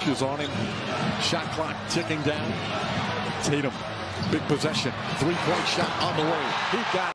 coaches on him. Shot clock ticking down. Tatum, big possession. 3-point shot on the way. He got